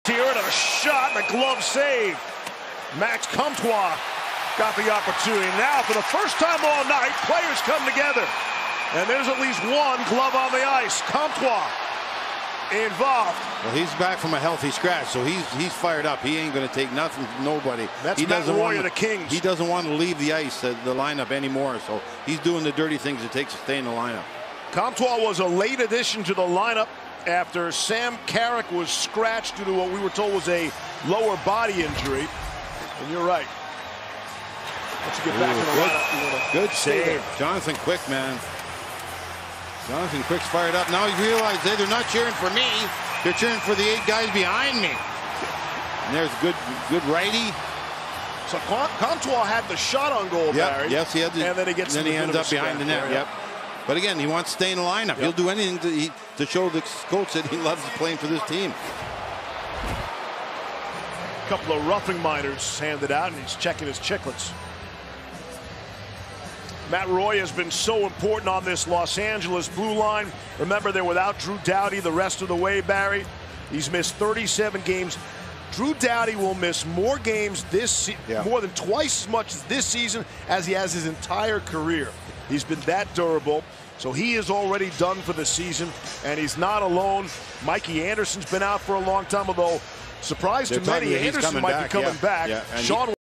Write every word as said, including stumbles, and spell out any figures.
Here and a shot and a glove save. Max Comtois got the opportunity. Now, for the first time all night, players come together. And there's at least one glove on the ice. Comtois involved. Well, he's back from a healthy scratch, so he's he's fired up. He ain't going to take nothing from nobody. That's he Matt doesn't Roy want of to, the Kings. He doesn't want to leave the ice, uh, the lineup anymore. So he's doing the dirty things it takes to stay in the lineup. Comtois was a late addition to the lineup after Sam Carrick was scratched due to what we were told was a lower body injury. And you're right. Let's get back Ooh, in the good, lineup. Good save. Jonathan Quick, man. Jonathan Quick's fired up. Now he realizes hey, they're not cheering for me. They're cheering for the eight guys behind me. And there's good good righty. So Comtois had the shot on goal, yep, Barry. Yes, he had the, and then he gets then he ends up behind the net. Right. Yep. But again, he wants to stay in the lineup. Yep. He'll do anything to, he, to show the coach that he loves playing for this team. A couple of roughing minors handed out, and he's checking his chicklets. Matt Roy has been so important on this Los Angeles blue line. Remember, they're without Drew Doughty the rest of the way, Barry. He's missed thirty-seven games. Drew Doughty will miss more games this season, yeah. more than twice as much this season as he has his entire career. He's been that durable. So he is already done for the season, and he's not alone. Mikey Anderson's been out for a long time, although surprise to many, Anderson might back, be coming yeah. back. Yeah. Sean